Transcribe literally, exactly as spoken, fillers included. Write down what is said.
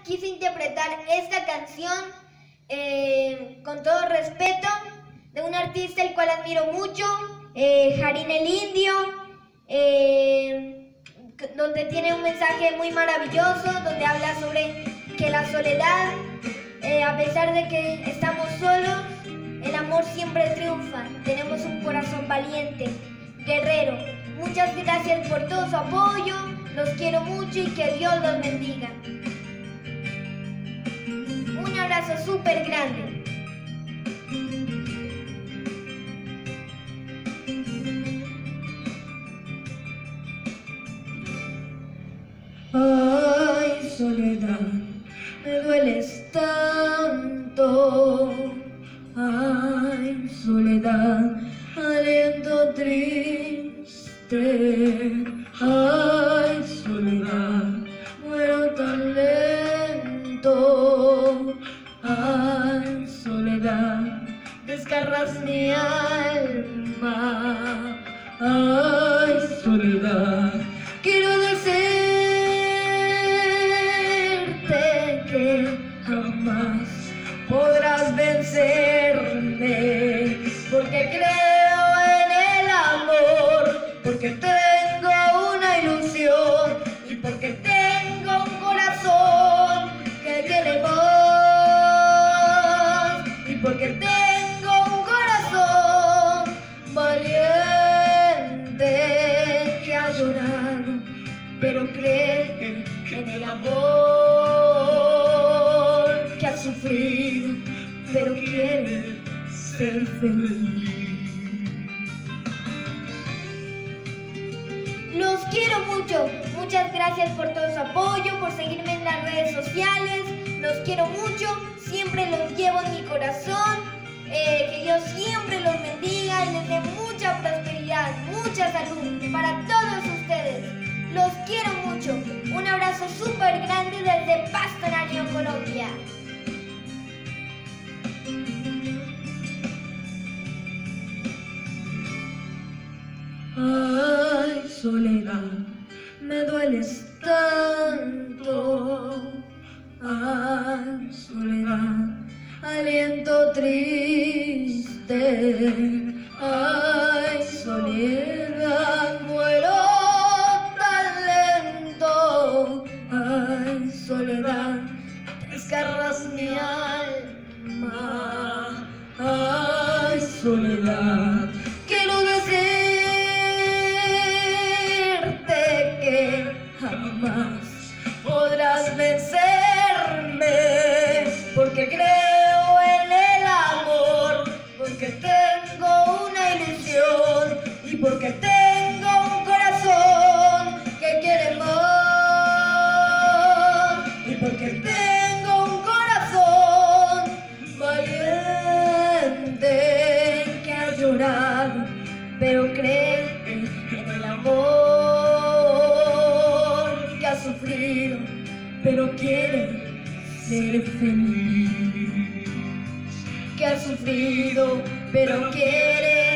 quise interpretar esta canción eh, con todo respeto de un artista el cual admiro mucho, eh, Jarín el Indio, eh, donde tiene un mensaje muy maravilloso, donde habla sobre que la soledad, eh, a pesar de que estamos solos, el amor siempre triunfa. Tenemos un corazón valiente, guerrero. Muchas gracias por todo su apoyo, los quiero mucho y que Dios los bendiga. Un abrazo súper grande. Ay, soledad, me dueles tanto. Ay, soledad, aliento triste. Ay, soledad, muero tan lento. Ay, soledad, desgarras mi alma. Ay, soledad, quiero decirte que jamás podrás vencerme, porque creo en el amor, porque tengo una ilusión y porque tengo un corazón que quiere más, y porque tengo un corazón valiente que ha llorado, pero cree en el amor, que ha sufrido, pero quiere ser feliz. Los quiero mucho. Muchas gracias por todo su apoyo, por seguirme en las redes sociales. Los quiero mucho. Siempre los llevo en mi corazón. Eh, que Dios siempre los bendiga y les dé mucha prosperidad, mucha salud para todos ustedes. Los quiero mucho. Un abrazo súper grande desde Pasto, Nariño, Colombia. Ay, soledad, me dueles tanto. Ay, soledad, aliento triste. Ay, soledad, muero tan lento. Ay, soledad, desgarras mi alma. Ay, soledad, quiero decirte que jamás podrás vencerme, porque creo en el amor, porque tengo una ilusión y porque tengo un corazón que quiere más, y porque tengo un corazón valiente que ha llorado, pero cree en el amor, que ha sufrido, pero quiere ser feliz, que ha sufrido, pero quiere